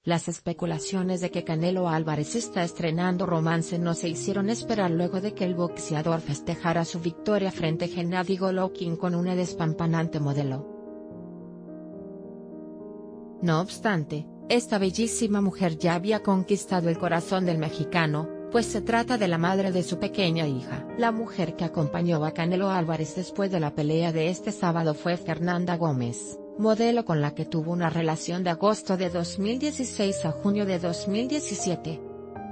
Las especulaciones de que Canelo Álvarez está estrenando romance no se hicieron esperar luego de que el boxeador festejara su victoria frente a Gennady Golovkin con una despampanante modelo. No obstante, esta bellísima mujer ya había conquistado el corazón del mexicano, pues se trata de la madre de su pequeña hija. La mujer que acompañó a Canelo Álvarez después de la pelea de este sábado fue Fernanda Gómez, modelo con la que tuvo una relación de agosto de 2016 a junio de 2017.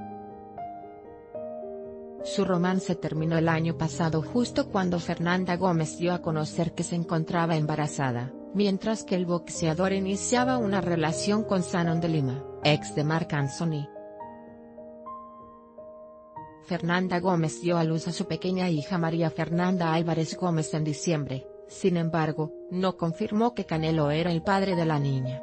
Su romance terminó el año pasado justo cuando Fernanda Gómez dio a conocer que se encontraba embarazada, mientras que el boxeador iniciaba una relación con Shannon de Lima, ex de Marc Anthony. Fernanda Gómez dio a luz a su pequeña hija María Fernanda Álvarez Gómez en diciembre, sin embargo, no confirmó que Canelo era el padre de la niña.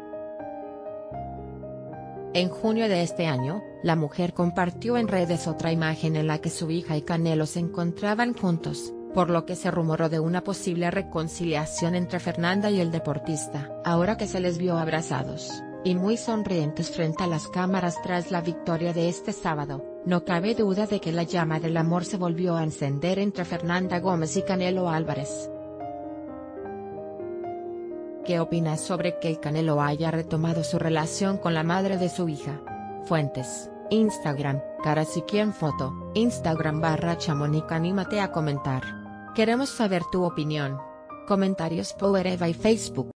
En junio de este año, la mujer compartió en redes otra imagen en la que su hija y Canelo se encontraban juntos, por lo que se rumoró de una posible reconciliación entre Fernanda y el deportista. Ahora que se les vio abrazados, y muy sonrientes frente a las cámaras tras la victoria de este sábado, no cabe duda de que la llama del amor se volvió a encender entre Fernanda Gómez y Canelo Álvarez. ¿Qué opinas sobre que el Canelo haya retomado su relación con la madre de su hija? Fuentes: Instagram, Karasiquien Foto, Instagram /Chamonix. Anímate a comentar. Queremos saber tu opinión. Comentarios por Eva y Facebook.